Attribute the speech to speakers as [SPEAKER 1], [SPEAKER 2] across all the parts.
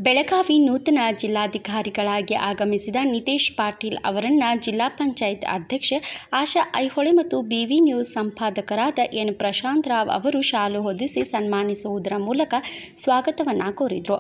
[SPEAKER 1] ಬೆಳಗಾವಿ ನೂತನ ಜಿಲ್ಲಾಧಿಕಾರಿಗಳಾಗಿ ಆಗಮಿಸಿದ ನಿತೇಶ್ ಪಾಟೀಲ್ ಅವರನ್ನು ಜಿಲ್ಲಾ ಪಂಚಾಯತ್ ಅಧ್ಯಕ್ಷೆ ಆಶಾ ಐಹೊಳೆ ಮತ್ತು ಬಿವಿ ನ್ಯೂಸ್ ಸಂಪಾದಕರಾದ ಎನ್ ಪ್ರಶಾಂತ್ ರಾವ್ ಅವರು ಶಾಲು ಹೊದಿಸಿ ಸನ್ಮಾನಿಸುವುದರ ಮೂಲಕ ಸ್ವಾಗತವನ್ನು ಕೋರಿದರು.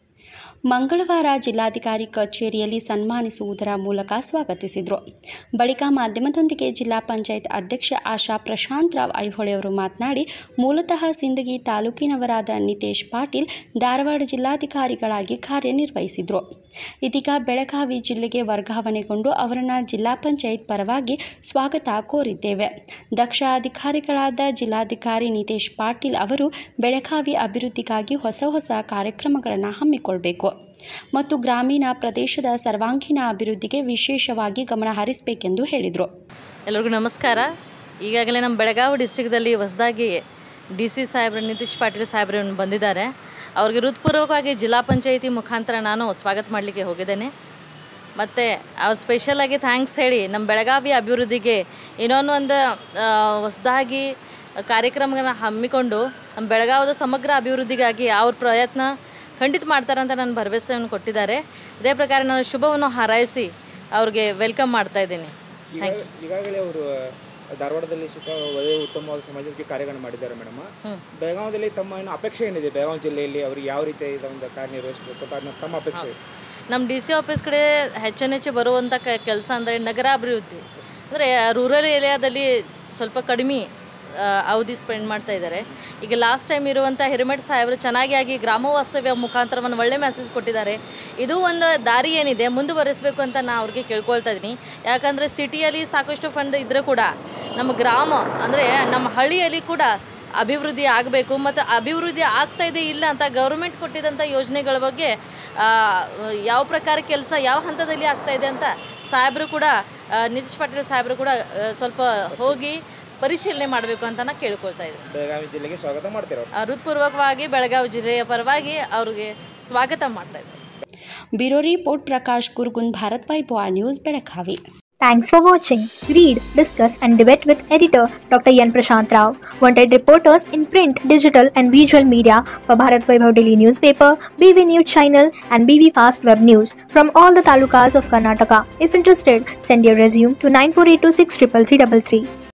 [SPEAKER 1] ಮಂಗಳವಾರ ಜಿಲ್ಲಾಧಿಕಾರಿ ಕಚೇರಿಯಲ್ಲಿ ಸನ್ಮಾನಿಸುವುದರ ಮೂಲಕ ಸ್ವಾಗತಿಸಿದರು. ಬಳಿಕ ಮಾಧ್ಯಮದೊಂದಿಗೆ ಜಿಲ್ಲಾ ಪಂಚಾಯತ್ ಅಧ್ಯಕ್ಷೆ ಆಶಾ ಪ್ರಶಾಂತ್ ರಾವ್ ಐಹೊಳೆ ಅವರು ಮಾತನಾಡಿ, ಮೂಲತಃ ಸಿಂದಗಿ ತಾಲೂಕಿನವರಾದ ನಿತೇಶ್ ಪಾಟೀಲ್ ಧಾರವಾಡ ಜಿಲ್ಲಾಧಿಕಾರಿಗಳಾಗಿ ಕಾರ್ಯನಿರ್ವಹಿಸಿದರು. ಇದೀಗ ಬೆಳಗಾವಿ ಜಿಲ್ಲೆಗೆ ವರ್ಗಾವಣೆಗೊಂಡು ಅವರನ್ನು ಜಿಲ್ಲಾ ಪಂಚಾಯತ್ ಪರವಾಗಿ ಸ್ವಾಗತ ಕೋರಿದ್ದೇವೆ. ದಕ್ಷ ಅಧಿಕಾರಿಗಳಾದ ಜಿಲ್ಲಾಧಿಕಾರಿ ನಿತೇಶ್ ಪಾಟೀಲ್ ಅವರು ಬೆಳಗಾವಿ ಅಭಿವೃದ್ಧಿಗಾಗಿ ಹೊಸ ಕಾರ್ಯಕ್ರಮಗಳನ್ನು ಹಮ್ಮಿಕೊಳ್ಳಬೇಕು ಮತ್ತು ಗ್ರಾಮೀಣ ಪ್ರದೇಶದ ಸರ್ವಾಂಗೀಣ ಅಭಿವೃದ್ಧಿಗೆ ವಿಶೇಷವಾಗಿ ಗಮನ ಹರಿಸಬೇಕೆಂದು ಹೇಳಿದರು.
[SPEAKER 2] ಎಲ್ಲರಿಗೂ ನಮಸ್ಕಾರ. ಈಗಾಗಲೇ ನಮ್ಮ ಬೆಳಗಾವಿ ಡಿಸ್ಟ್ರಿಕ್ಟಲ್ಲಿ ಹೊಸದಾಗಿ DC ಸಾಹೇಬ್ರು ನಿತೇಶ್ ಪಾಟೀಲ್ ಸಾಹೇಬ್ರು ಬಂದಿದ್ದಾರೆ. ಅವ್ರಿಗೆ ಹೃತ್ಪೂರ್ವಕವಾಗಿ ಜಿಲ್ಲಾ ಪಂಚಾಯಿತಿ ಮುಖಾಂತರ ನಾನು ಸ್ವಾಗತ ಮಾಡಲಿಕ್ಕೆ ಹೋಗಿದ್ದೇನೆ. ಮತ್ತು ಅವ್ರು ಸ್ಪೆಷಲಾಗಿ ಥ್ಯಾಂಕ್ಸ್ ಹೇಳಿ ನಮ್ಮ ಬೆಳಗಾವಿ ಅಭಿವೃದ್ಧಿಗೆ ಇನ್ನೊಂದು ಹೊಸದಾಗಿ ಕಾರ್ಯಕ್ರಮಗಳನ್ನ ಹಮ್ಮಿಕೊಂಡು ನಮ್ಮ ಬೆಳಗಾವಿಯ ಸಮಗ್ರ ಅಭಿವೃದ್ಧಿಗಾಗಿ ಅವ್ರ ಪ್ರಯತ್ನ ಖಂಡಿತ ಮಾಡ್ತಾರಂತ ನನ್ನ ಭರವಸೆಯನ್ನು ಕೊಟ್ಟಿದ್ದಾರೆ. ಇದೇ ಪ್ರಕಾರ ನಾನು ಶುಭವನ್ನು ಹಾರೈಸಿ ಅವ್ರಿಗೆ ವೆಲ್ಕಮ್ ಮಾಡ್ತಾ ಇದ್ದೀನಿ. Thank you.
[SPEAKER 3] ಈಗಾಗಲೇ ಅವರು ಧಾರವಾಡದಲ್ಲಿ ಒಳ್ಳೆಯ ಉತ್ತಮವಾದ ಸಮಾಜಕ್ಕೆ ಕಾರ್ಯಗಳನ್ನು ಮಾಡಿದ್ದಾರೆ ಮೇಡಮ್. ಬೆಳಗಾವಿಯಲ್ಲಿ ತಮ್ಮ ಏನು ಅಪೇಕ್ಷೆ ಏನಿದೆ? ಬೆಳಗಾವಿ ಜಿಲ್ಲೆಯಲ್ಲಿ ಅವ್ರಿಗೆ ಯಾವ ರೀತಿ ಒಂದು ಕಾರ್ಯನಿರ್ವಹಿಸಬೇಕು ತಮ್ಮ ಅಪೇಕ್ಷೆ?
[SPEAKER 2] ನಮ್ಮ DC ಆಫೀಸ್ ಕಡೆ ಹೆಚ್ಚು ಬರುವಂಥ ಕೆಲಸ ಅಂದರೆ ನಗರ ಅಭಿವೃದ್ಧಿ, ಅಂದರೆ ರೂರಲ್ ಏರಿಯಾದಲ್ಲಿ ಸ್ವಲ್ಪ ಕಡಿಮೆ ಅವಧಿ ಸ್ಪೆಂಡ್ ಮಾಡ್ತಾ ಇದ್ದಾರೆ. ಈಗ ಲಾಸ್ಟ್ ಟೈಮ್ ಇರುವಂಥ ಹಿರೇಮಠ ಸಾಹೇಬರು ಚೆನ್ನಾಗಿ ಗ್ರಾಮ ವಾಸ್ತವ್ಯ ಮುಖಾಂತರವನ್ನು ಒಳ್ಳೆ ಮೆಸೇಜ್ ಕೊಟ್ಟಿದ್ದಾರೆ. ಇದು ಒಂದು ದಾರಿ ಏನಿದೆ ಮುಂದುವರಿಸಬೇಕು ಅಂತ ನಾನು ಅವ್ರಿಗೆ ಕೇಳ್ಕೊಳ್ತಾ ಇದ್ದೀನಿ. ಯಾಕಂದರೆ ಸಿಟಿಯಲ್ಲಿ ಸಾಕಷ್ಟು ಫಂಡ್ ಇದ್ದರೂ ಕೂಡ ನಮ್ಮ ಗ್ರಾಮ ಅಂದರೆ ನಮ್ಮ ಹಳ್ಳಿಯಲ್ಲಿ ಕೂಡ ಅಭಿವೃದ್ಧಿ ಆಗಬೇಕು. ಮತ್ತು ಅಭಿವೃದ್ಧಿ ಆಗ್ತಾಯಿದೆ ಇಲ್ಲ ಅಂತ ಗೌರ್ಮೆಂಟ್ ಕೊಟ್ಟಿದ್ದಂಥ ಯೋಜನೆಗಳ ಬಗ್ಗೆ ಯಾವ ಪ್ರಕಾರ ಕೆಲಸ ಯಾವ ಹಂತದಲ್ಲಿ ಆಗ್ತಾಯಿದೆ ಅಂತ ಸಾಹೇಬರು ಕೂಡ ನಿತೇಶ್ ಪಾಟೀಲ್ ಸಾಹೇಬರು ಕೂಡ ಸ್ವಲ್ಪ ಹೋಗಿ ಪರಿಶೀಲನೆ ಮಾಡಬೇಕು ಅಂತ ನಾನು ಕೇಳ್ಕೊಳ್ತಾ ಇದ್ದೀನಿ.
[SPEAKER 3] ಬೆಳಗಾವಿ ಜಿಲ್ಲೆಗೆ ಸ್ವಾಗತ ಮಾಡ್ತೀರಾ?
[SPEAKER 2] ಹೃತ್ಪೂರ್ವಕವಾಗಿ ಬೆಳಗಾವಿ ಜಿಲ್ಲೆಯ ಪರವಾಗಿ ಅವ್ರಿಗೆ ಸ್ವಾಗತ ಮಾಡ್ತಾ ಇದ್ದೀನಿ.
[SPEAKER 1] Bureau report Prakash Kurgun, Bharat Vaibhav news, Belagavi.
[SPEAKER 4] Thanks for watching. Read, discuss and debate with editor Dr. N. Prashant Rao. Wanted reporters in print, digital and visual media for Bharat Vaibhav Daily Newspaper, BV News Channel and BV Fast Web News from all the talukas of Karnataka. If interested, send your resume to 9482633333.